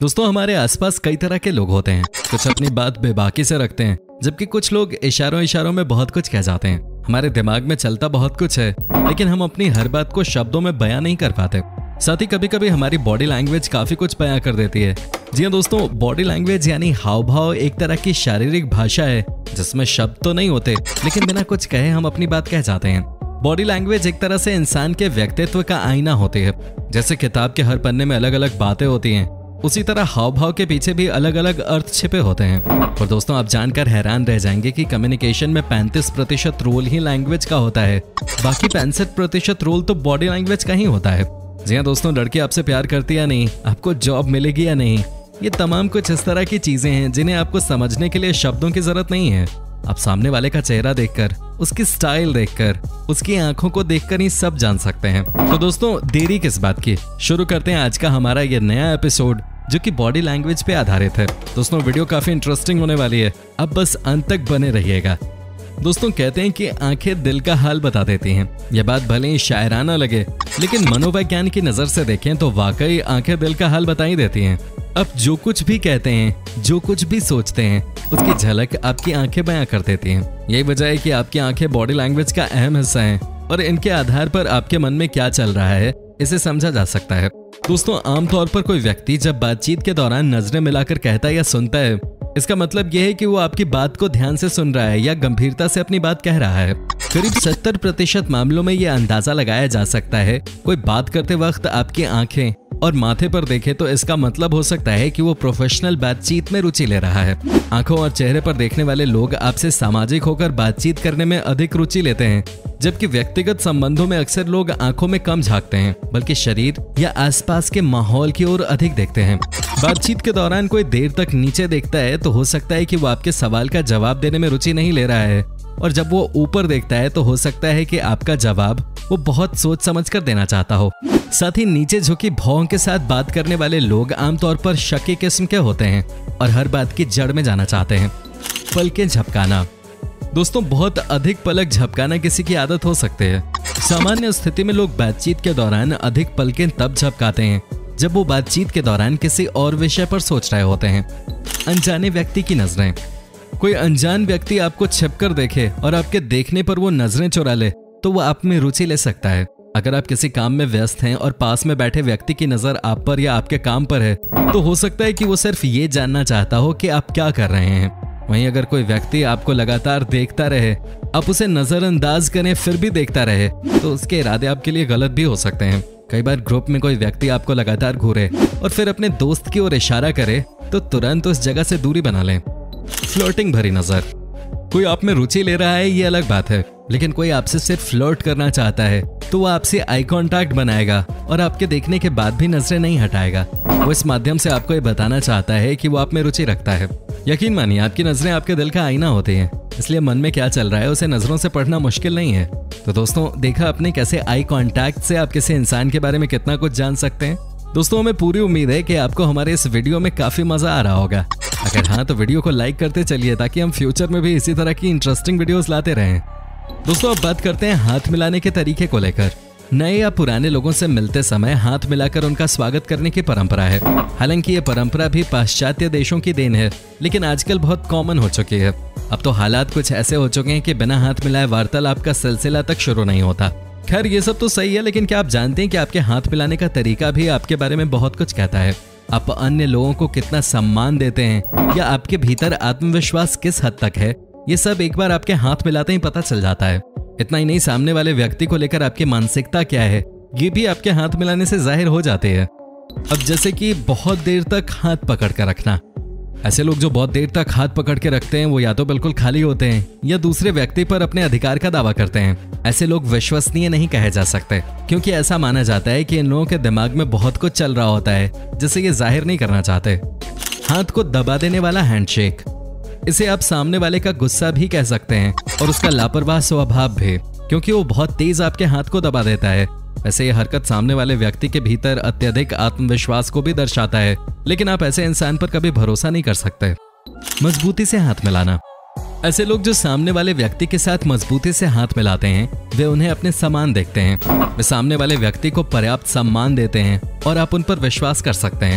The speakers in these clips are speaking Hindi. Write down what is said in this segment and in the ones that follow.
दोस्तों हमारे आसपास कई तरह के लोग होते हैं। कुछ अपनी बात बेबाकी से रखते हैं, जबकि कुछ लोग इशारों इशारों में बहुत कुछ कह जाते हैं। हमारे दिमाग में चलता बहुत कुछ है, लेकिन हम अपनी हर बात को शब्दों में बयां नहीं कर पाते। साथ ही कभी कभी हमारी बॉडी लैंग्वेज काफी कुछ बयां कर देती है। जी हाँ दोस्तों, बॉडी लैंग्वेज यानी हाव भाव एक तरह की शारीरिक भाषा है जिसमें शब्द तो नहीं होते, लेकिन बिना कुछ कहे हम अपनी बात कह जाते हैं। बॉडी लैंग्वेज एक तरह से इंसान के व्यक्तित्व का आईना होती है। जैसे किताब के हर पन्ने में अलग अलग बातें होती हैं, उसी तरह हाव भाव के पीछे भी अलग अलग अर्थ छिपे होते हैं। और दोस्तों आप जानकर हैरान रह जाएंगे कि कम्युनिकेशन में 35% रोल ही लैंग्वेज का होता है, बाकी 65% रोल तो बॉडी लैंग्वेज का ही होता है। जी हाँ दोस्तों, लड़की आपसे प्यार करती या नहीं, आपको जॉब मिलेगी या नहीं, ये तमाम कुछ इस तरह की चीजें हैं जिन्हें आपको समझने के लिए शब्दों की जरूरत नहीं है। आप सामने वाले का चेहरा देखकर, उसकी स्टाइल देखकर, उसकी आंखों को देखकर ही सब जान सकते हैं। तो दोस्तों देरी किस बात की, शुरू करते हैं आज का हमारा ये नया एपिसोड जो कि बॉडी लैंग्वेज पे आधारित है। दोस्तों वीडियो काफी इंटरेस्टिंग होने वाली है, अब बस अंत तक बने रहिएगा। दोस्तों कहते हैं कि आंखें दिल का हाल बता देती हैं। यह बात भले ही शायराना लगे, लेकिन मनोविज्ञान की नजर से देखें तो वाकई आंखें दिल का हाल बता ही देती हैं। अब जो कुछ भी कहते हैं, जो कुछ भी सोचते हैं, उसकी झलक आपकी आंखें बयां कर देती हैं। यही वजह है कि आपकी आंखें बॉडी लैंग्वेज का अहम हिस्सा हैं और इनके आधार पर आपके मन में क्या चल रहा है इसे समझा जा सकता है। दोस्तों आमतौर पर कोई व्यक्ति जब बातचीत के दौरान नजरें मिलाकर कहता है या सुनता है, इसका मतलब यह है कि वो आपकी बात को ध्यान से सुन रहा है या गंभीरता से अपनी बात कह रहा है। करीब 70% मामलों में यह अंदाजा लगाया जा सकता है कोई बात करते वक्त आपकी आंखें और माथे पर देखे तो इसका मतलब हो सकता है कि वो प्रोफेशनल बातचीत में रुचि ले रहा है। आंखों और चेहरे पर देखने वाले लोग आपसे सामाजिक होकर बातचीत करने में अधिक रुचि लेते हैं, जबकि व्यक्तिगत संबंधों में अक्सर लोग आंखों में कम झांकते हैं, बल्कि शरीर या आसपास के माहौल की ओर अधिक देखते हैं। बातचीत के दौरान कोई देर तक नीचे देखता है तो हो सकता है कि वो आपके सवाल का जवाब देने में रुचि नहीं ले रहा है, और जब वो ऊपर देखता है तो हो सकता है कि आपका जवाब वो बहुत सोच समझ कर देना चाहता हो। साथ ही नीचे झुकी भौं के साथ बात करने वाले लोग आमतौर पर शकी किस्म के होते हैं और हर बात की जड़ में जाना चाहते हैं। पलकें झपकाना, दोस्तों बहुत अधिक पलक झपकाना किसी की आदत हो सकती है। सामान्य स्थिति में लोग बातचीत के दौरान अधिक पलकें तब झपकाते हैं जब वो बातचीत के दौरान किसी और विषय पर सोच रहे होते हैं। अनजाने व्यक्ति की नजरें, कोई अनजान व्यक्ति आपको छिपकर देखे और आपके देखने पर वो नजरें चुरा ले तो वो आप में रुचि ले सकता है। अगर आप किसी काम में व्यस्त हैं और पास में बैठे व्यक्ति की नजर आप पर या आपके काम पर है तो हो सकता है कि वो सिर्फ ये जानना चाहता हो कि आप क्या कर रहे हैं। वहीं अगर कोई व्यक्ति आपको लगातार देखता रहे, आप उसे नजरअंदाज करें फिर भी देखता रहे, तो उसके इरादे आपके लिए गलत भी हो सकते हैं। कई बार ग्रुप में कोई व्यक्ति आपको लगातार घूरे और फिर अपने दोस्त की ओर इशारा करे तो तुरंत उस जगह से दूरी बना लें। फ्लर्टिंग भरी नजर, कोई आप में रुचि ले रहा है ये अलग बात है, लेकिन कोई आपसे सिर्फ फ्लर्ट करना चाहता है तो वो आपसे आई कांटेक्ट बनाएगा और आपके देखने के बाद भी नजरें नहीं हटाएगा। वो इस माध्यम से आपको ये बताना चाहता है कि वो आप में रुचि रखता है। यकीन मानिए आपकी नजरें आपके दिल का आईना होती हैं, इसलिए मन में क्या चल रहा है उसे नजरों से पढ़ना मुश्किल नहीं है। तो दोस्तों देखा आपने कैसे आई कांटेक्ट से आप किसी इंसान के बारे में कितना कुछ जान सकते हैं। दोस्तों हमें पूरी उम्मीद है कि आपको हमारे इस वीडियो में काफी मजा आ रहा होगा। अगर हाँ तो वीडियो को लाइक करते चलिए ताकि हम फ्यूचर में भी इसी तरह की इंटरेस्टिंग वीडियोस लाते रहें। दोस्तों अब बात करते हैं हाथ मिलाने के तरीके को लेकर। नए या पुराने लोगों से मिलते समय हाथ मिलाकर उनका स्वागत करने की परंपरा है। हालांकि ये परंपरा भी पाश्चात्य देशों की देन है, लेकिन आजकल बहुत कॉमन हो चुकी है। अब तो हालात कुछ ऐसे हो चुके हैं कि बिना हाथ मिलाए वार्तालाप का सिलसिला तक शुरू नहीं होता। खैर ये सब तो सही है, लेकिन क्या आप जानते हैं कि आपके हाथ मिलाने का तरीका भी आपके बारे में बहुत कुछ कहता है। आप अन्य लोगों को कितना सम्मान देते हैं या आपके भीतर आत्मविश्वास किस हद तक है, ये सब एक बार आपके हाथ मिलाते ही पता चल जाता है। इतना ही नहीं, सामने वाले व्यक्ति को लेकर आपकी मानसिकता क्या है ये भी आपके हाथ मिलाने से जाहिर हो जाते हैं। अब जैसे कि बहुत देर तक हाथ पकड़ कर रखना, ऐसे लोग जो बहुत देर तक हाथ पकड़ के रखते हैं वो या तो बिल्कुल खाली होते हैं या दूसरे व्यक्ति पर अपने अधिकार का दावा करते हैं। ऐसे लोग विश्वसनीय नहीं कहे जा सकते, क्योंकि ऐसा माना जाता है कि इन लोगों के दिमाग में बहुत कुछ चल रहा होता है जिसे ये जाहिर नहीं करना चाहते। हाथ को दबा देने वाला हैंडशेक, इसे आप सामने वाले का गुस्सा भी कह सकते हैं और उसका लापरवाह स्वभाव भी, क्योंकि वो बहुत तेज आपके हाथ को दबा देता है। वैसे ये हरकत सामने वाले व्यक्ति के भीतर अत्यधिक आत्मविश्वास को भी दर्शाता है, लेकिन आप ऐसे इंसान पर कभी भरोसा नहीं कर सकते। मजबूती से हाथ मिलाना, ऐसे लोग जो सामने वाले व्यक्ति के साथ मजबूती से हाथ मिलाते हैं वे उन्हें अपने समान देखते हैं। वे सामने वाले व्यक्ति को पर्याप्त सम्मान देते हैं और आप उन पर विश्वास कर सकते हैं।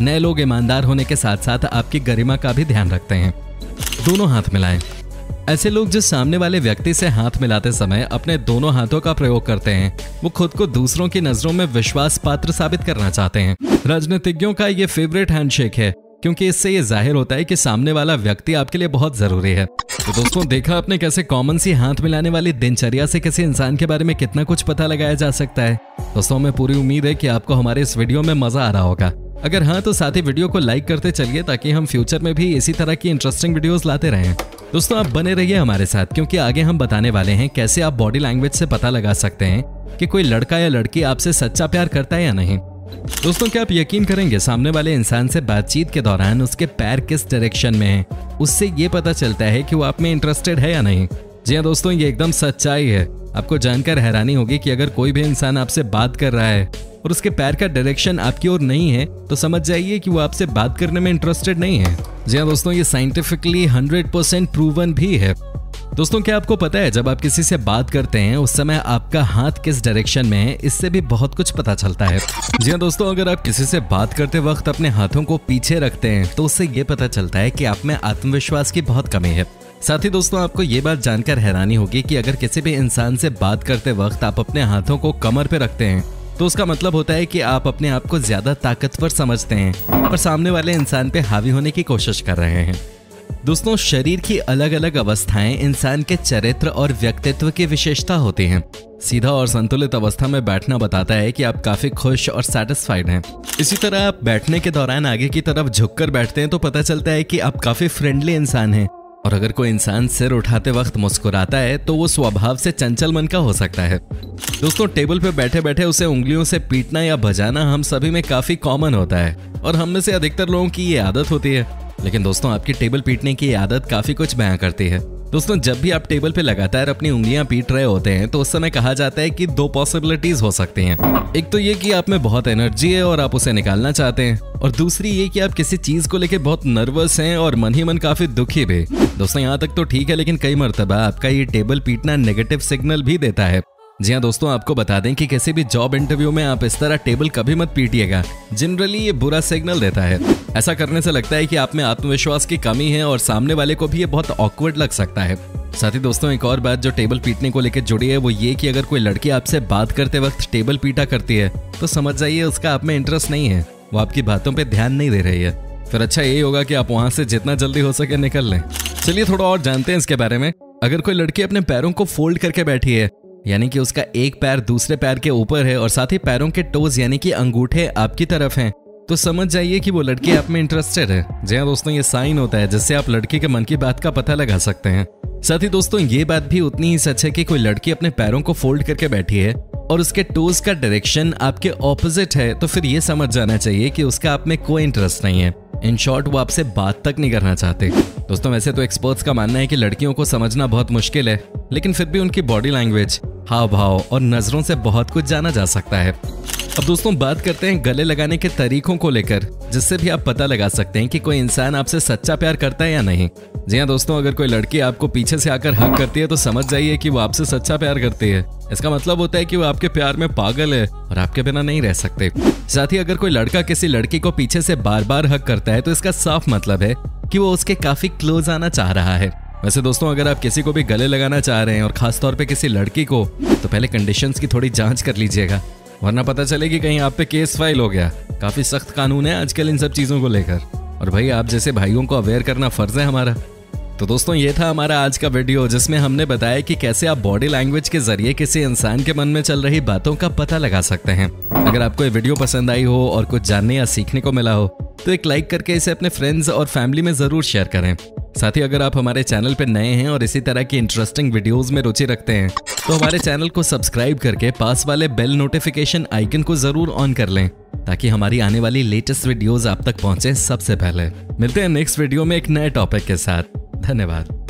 नए लोग ईमानदार होने के साथ साथ आपकी गरिमा का भी ध्यान रखते हैं। दोनों हाथ मिलाएं। ऐसे लोग जो सामने वाले व्यक्ति से हाथ मिलाते समय अपने दोनों हाथों का प्रयोग करते हैं, वो खुद को दूसरों की नजरों में विश्वास पात्र साबित करना चाहते हैं। राजनीतिज्ञों का ये फेवरेट हैंडशेक है, क्योंकि इससे ये जाहिर होता है कि सामने वाला व्यक्ति आपके लिए बहुत जरूरी है। तो दोस्तों, देखा आपने कैसे कॉमन सी हाथ मिलाने वाली दिनचर्या से किसी इंसान के बारे में कितना कुछ पता लगाया जा सकता है। दोस्तों, हमें पूरी उम्मीद है कि आपको हमारे इस वीडियो में मजा आ रहा होगा। अगर हाँ, तो साथ ही वीडियो को लाइक करते चलिए, ताकि हम फ्यूचर में भी इसी तरह की इंटरेस्टिंग वीडियोस लाते रहें। दोस्तों, आप बने रहिए हमारे साथ, क्योंकि आगे हम बताने वाले हैं कैसे आप बॉडी लैंग्वेज से पता लगा सकते हैं कि कोई लड़का या लड़की आपसे सच्चा प्यार करता है या नहीं। दोस्तों, क्या आप यकीन करेंगे, सामने वाले इंसान से बातचीत के दौरान उसके पैर किस डायरेक्शन में हैं, उससे ये पता चलता है कि वो आप में इंटरेस्टेड है या नहीं। जी हाँ दोस्तों, ये एकदम सच्चाई है। आपको जानकर हैरानी होगी कि अगर कोई भी इंसान आपसे बात कर रहा है और उसके पैर का डायरेक्शन आपकी ओर नहीं है, तो समझ जाइए कि वो आपसे बात करने में इंटरेस्टेड नहीं है। जी हाँ दोस्तों, ये साइंटिफिकली 100% प्रूवन भी है। दोस्तों, क्या आपको पता है, जब आप किसी से बात करते हैं उस समय आपका हाथ किस डायरेक्शन में है, इससे भी बहुत कुछ पता चलता है। जी हाँ दोस्तों, अगर आप किसी से बात करते वक्त अपने हाथों को पीछे रखते हैं तो उससे ये पता चलता है कि आप में आत्मविश्वास की बहुत कमी है। साथ ही दोस्तों, आपको ये बात जानकर हैरानी होगी कि अगर किसी भी इंसान से बात करते वक्त आप अपने हाथों को कमर पे रखते हैं, तो उसका मतलब होता है कि आप अपने आप को ज्यादा ताकतवर समझते हैं और सामने वाले इंसान पे हावी होने की कोशिश कर रहे हैं। दोस्तों, शरीर की अलग अलग अवस्थाएं इंसान के चरित्र और व्यक्तित्व की विशेषता होती हैं। सीधा और संतुलित अवस्था में बैठना बताता है कि आप काफी खुश और सैटिस्फाइड हैं। इसी तरह आप बैठने के दौरान आगे की तरफ झुककर बैठते हैं तो पता चलता है कि आप काफी फ्रेंडली इंसान हैं। और अगर कोई इंसान सिर उठाते वक्त मुस्कुराता है तो वो स्वभाव से चंचल मन का हो सकता है। दोस्तों, टेबल पे बैठे बैठे उसे उंगलियों से पीटना या बजाना हम सभी में काफी कॉमन होता है और हम में से अधिकतर लोगों की ये आदत होती है। लेकिन दोस्तों, आपकी टेबल पीटने की आदत काफी कुछ बयां करती है। दोस्तों, जब भी आप टेबल पे लगातार अपनी उंगलियां पीट रहे होते हैं तो उस समय कहा जाता है कि दो पॉसिबिलिटीज हो सकती हैं। एक तो ये कि आप में बहुत एनर्जी है और आप उसे निकालना चाहते हैं, और दूसरी ये कि आप किसी चीज को लेकर बहुत नर्वस हैं और मन ही मन काफी दुखी भी। दोस्तों, यहाँ तक तो ठीक है, लेकिन कई मर्तबा आपका ये टेबल पीटना नेगेटिव सिग्नल भी देता है। जी हाँ दोस्तों, आपको बता दें कि किसी भी जॉब इंटरव्यू में आप इस तरह टेबल कभी मत पीटिएगा। जनरली ये बुरा सिग्नल देता है। ऐसा करने से लगता है कि आप में आत्मविश्वास की कमी है और सामने वाले को भी ये बहुत ऑकवर्ड लग सकता है। साथ ही दोस्तों, एक और बात जो टेबल पीटने को लेकर जुड़ी है वो ये कि अगर कोई लड़की आपसे बात करते वक्त टेबल पीटा करती है तो समझ जाइए उसका आप में इंटरेस्ट नहीं है, वो आपकी बातों पे ध्यान नहीं दे रही है। फिर अच्छा यही होगा कि आप वहां से जितना जल्दी हो सके निकल लें। चलिए थोड़ा और जानते हैं इसके बारे में। अगर कोई लड़की अपने पैरों को फोल्ड करके बैठी है, यानी कि उसका एक पैर दूसरे पैर के ऊपर है और साथ ही पैरों के टोज यानी कि अंगूठे आपकी तरफ हैं, तो समझ जाइए कि वो लड़की आप में इंटरेस्टेड है। जी हाँ दोस्तों, ये साइन होता है जिससे आप लड़की के मन की बात का पता लगा सकते हैं। साथ ही दोस्तों, ये बात भी उतनी ही सच है कि कोई लड़की अपने पैरों को फोल्ड करके बैठी है और उसके टोज का डायरेक्शन आपके ऑपोजिट है, तो फिर ये समझ जाना चाहिए कि उसका आप में कोई इंटरेस्ट नहीं है। इन शॉर्ट, वो आपसे बात तक नहीं करना चाहते। दोस्तों, वैसे तो एक्सपर्ट्स का मानना है कि लड़कियों को समझना बहुत मुश्किल है, लेकिन फिर भी उनकी बॉडी लैंग्वेज, हाव भाव और नजरों से बहुत कुछ जाना जा सकता है। अब दोस्तों, बात करते हैं गले लगाने के तरीकों को लेकर, जिससे भी आप पता लगा सकते हैं कि कोई इंसान आपसे सच्चा प्यार करता है या नहीं। जी हाँ दोस्तों, अगर कोई लड़की आपको पीछे से आकर हग करती है तो समझ जाइए कि वो आपसे सच्चा प्यार करती है। इसका मतलब होता है कि वो आपके प्यार में पागल है और आपके बिना नहीं रह सकते। साथ ही अगर कोई लड़का किसी लड़की को पीछे से बार बार हग करता है तो इसका साफ मतलब है कि वो उसके काफी क्लोज आना चाह रहा है। वैसे दोस्तों, अगर आप किसी को भी गले लगाना चाह रहे हैं और खास तौर पे किसी लड़की को, तो पहले कंडीशंस की थोड़ी जांच कर लीजिएगा, वरना पता चले कि कहीं आप पे केस फाइल हो गया। काफी सख्त कानून है आजकल इन सब चीजों को लेकर, और भाई आप जैसे भाइयों को अवेयर करना फर्ज है हमारा। तो दोस्तों, ये था हमारा आज का वीडियो, जिसमें हमने बताया कि कैसे आप बॉडी लैंग्वेज के जरिए किसी इंसान के मन में चल रही बातों का पता लगा सकते हैं। अगर आपको ये वीडियो पसंद आई हो और कुछ जानने या सीखने को मिला हो तो एक लाइक करके इसे अपने फ्रेंड्स और फैमिली में जरूर शेयर करें। साथ ही अगर आप हमारे चैनल पर नए हैं और इसी तरह की इंटरेस्टिंग वीडियोस में रुचि रखते हैं तो हमारे चैनल को सब्सक्राइब करके पास वाले बेल नोटिफिकेशन आइकन को जरूर ऑन कर लें, ताकि हमारी आने वाली लेटेस्ट वीडियोस आप तक पहुंचे सबसे पहले। मिलते हैं नेक्स्ट वीडियो में एक नए टॉपिक के साथ। धन्यवाद।